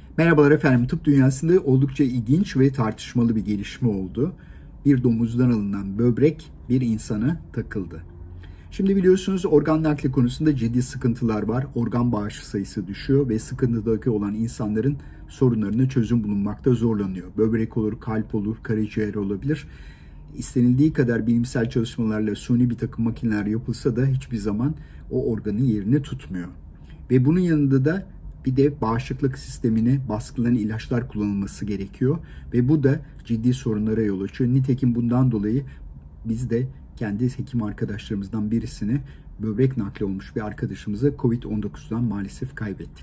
Merhabalar efendim. Tıp dünyasında oldukça ilginç ve tartışmalı bir gelişme oldu. Bir domuzdan alınan böbrek bir insana takıldı. Şimdi biliyorsunuz organ nakli konusunda ciddi sıkıntılar var. Organ bağışı sayısı düşüyor ve sıkıntıdaki olan insanların sorunlarına çözüm bulunmakta zorlanıyor. Böbrek olur, kalp olur, karaciğer olabilir. İstenildiği kadar bilimsel çalışmalarla suni bir takım makineler yapılsa da hiçbir zaman o organın yerini tutmuyor. Ve bunun yanında da bir de bağışıklık sistemini baskılayan ilaçlar kullanılması gerekiyor. Ve bu da ciddi sorunlara yol açıyor. Nitekim bundan dolayı biz de kendi hekim arkadaşlarımızdan birisini böbrek nakli olmuş bir arkadaşımızı COVID-19'dan maalesef kaybettik.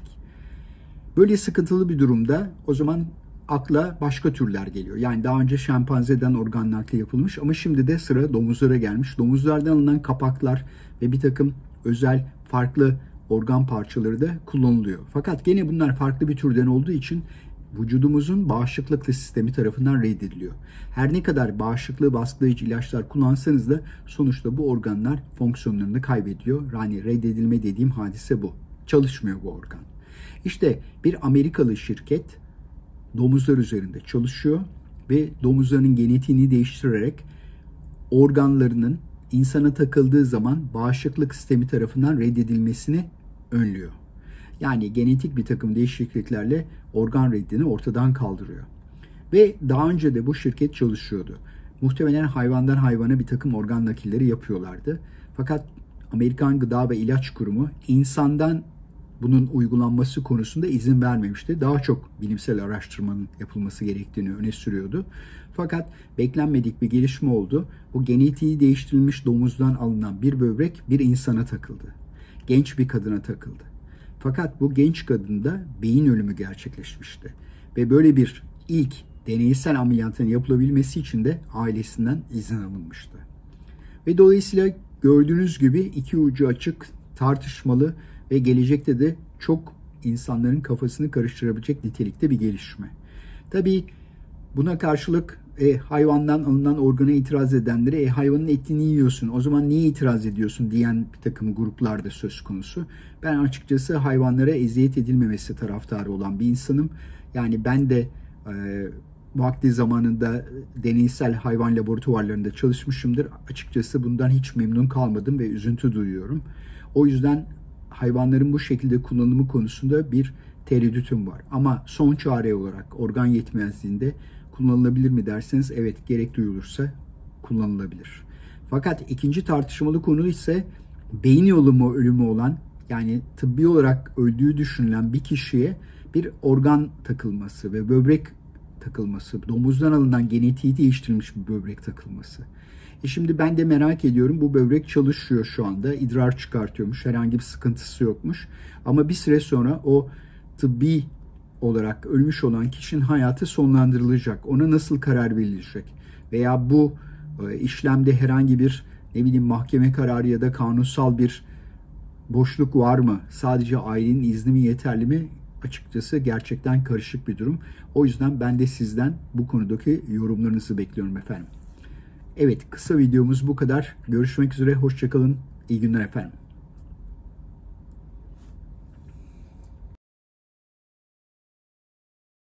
Böyle sıkıntılı bir durumda o zaman akla başka türler geliyor. Yani daha önce şempanzeden organ nakli yapılmış ama şimdi de sıra domuzlara gelmiş. Domuzlardan alınan kapaklar ve bir takım özel farklı organ parçaları da kullanılıyor. Fakat gene bunlar farklı bir türden olduğu için vücudumuzun bağışıklık sistemi tarafından reddediliyor. Her ne kadar bağışıklığı baskılayıcı ilaçlar kullansanız da sonuçta bu organlar fonksiyonlarını kaybediyor. Yani reddedilme dediğim hadise bu. Çalışmıyor bu organ. İşte bir Amerikalı şirket domuzlar üzerinde çalışıyor ve domuzların genetiğini değiştirerek organlarının insana takıldığı zaman bağışıklık sistemi tarafından reddedilmesini önlüyor. Yani genetik bir takım değişikliklerle organ reddini ortadan kaldırıyor. Ve daha önce de bu şirket çalışıyordu. Muhtemelen hayvandan hayvana bir takım organ nakilleri yapıyorlardı. Fakat Amerikan Gıda ve İlaç Kurumu insandan bunun uygulanması konusunda izin vermemişti. Daha çok bilimsel araştırmanın yapılması gerektiğini öne sürüyordu. Fakat beklenmedik bir gelişme oldu. Bu genetiği değiştirilmiş domuzdan alınan bir böbrek bir insana takıldı. Genç bir kadına takıldı. Fakat bu genç kadında beyin ölümü gerçekleşmişti. Ve böyle bir ilk deneysel ameliyatın yapılabilmesi için de ailesinden izin alınmıştı. Ve dolayısıyla gördüğünüz gibi iki ucu açık, tartışmalı ve gelecekte de çok insanların kafasını karıştırabilecek nitelikte bir gelişme. Tabii buna karşılık hayvandan alınan organa itiraz edenlere hayvanın etini yiyorsun, o zaman niye itiraz ediyorsun diyen bir takım gruplar da söz konusu. Ben açıkçası hayvanlara eziyet edilmemesi taraftarı olan bir insanım. Yani ben de vakti zamanında deneysel hayvan laboratuvarlarında çalışmışımdır. Açıkçası bundan hiç memnun kalmadım ve üzüntü duyuyorum. O yüzden hayvanların bu şekilde kullanımı konusunda bir tereddütüm var. Ama son çare olarak organ yetmezliğinde kullanılabilir mi derseniz evet, gerek duyulursa kullanılabilir. Fakat ikinci tartışmalı konu ise beyin yolu ölümü olan, yani tıbbi olarak öldüğü düşünülen bir kişiye bir organ takılması ve böbrek takılması, domuzdan alınan genetiği değiştirilmiş bir böbrek takılması. Şimdi ben de merak ediyorum, bu böbrek çalışıyor şu anda, idrar çıkartıyormuş, herhangi bir sıkıntısı yokmuş. Ama bir süre sonra o tıbbi olarak ölmüş olan kişinin hayatı sonlandırılacak. Ona nasıl karar verilecek? Veya bu işlemde herhangi bir mahkeme kararı ya da kanunsal bir boşluk var mı? Sadece ailenin izni mi yeterli mi? Açıkçası gerçekten karışık bir durum. O yüzden ben de sizden bu konudaki yorumlarınızı bekliyorum efendim. Evet, kısa videomuz bu kadar. Görüşmek üzere, hoşça kalın, iyi günler efendim.